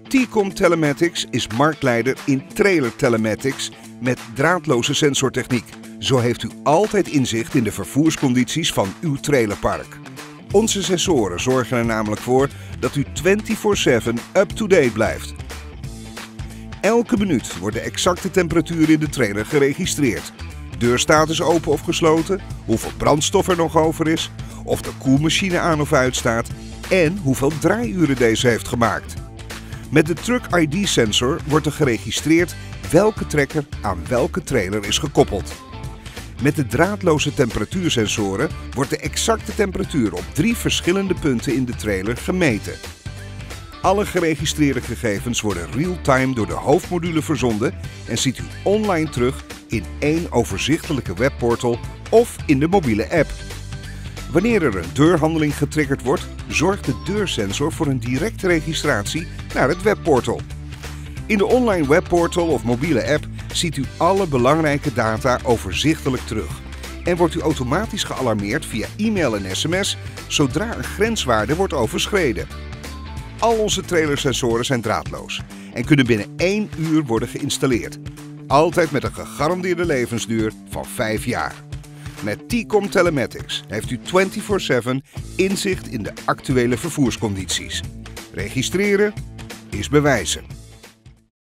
T-Com Telematics is marktleider in trailer telematics met draadloze sensortechniek. Zo heeft u altijd inzicht in de vervoerscondities van uw trailerpark. Onze sensoren zorgen er namelijk voor dat u 24/7 up-to-date blijft. Elke minuut wordt de exacte temperatuur in de trailer geregistreerd. Deurstatus open of gesloten, hoeveel brandstof er nog over is, of de koelmachine aan of uit staat en hoeveel draaiuren deze heeft gemaakt. Met de Truck ID sensor wordt er geregistreerd welke trekker aan welke trailer is gekoppeld. Met de draadloze temperatuursensoren wordt de exacte temperatuur op 3 verschillende punten in de trailer gemeten. Alle geregistreerde gegevens worden real-time door de hoofdmodule verzonden en ziet u online terug in één overzichtelijke webportal of in de mobiele app. Wanneer er een deurhandeling getriggerd wordt, zorgt de deursensor voor een directe registratie naar het webportal. In de online webportal of mobiele app ziet u alle belangrijke data overzichtelijk terug en wordt u automatisch gealarmeerd via e-mail en sms zodra een grenswaarde wordt overschreden. Al onze trailersensoren zijn draadloos en kunnen binnen 1 uur worden geïnstalleerd. Altijd met een gegarandeerde levensduur van 5 jaar. Met T-Com Telematics heeft u 24/7 inzicht in de actuele vervoerscondities. Registreren is bewijzen.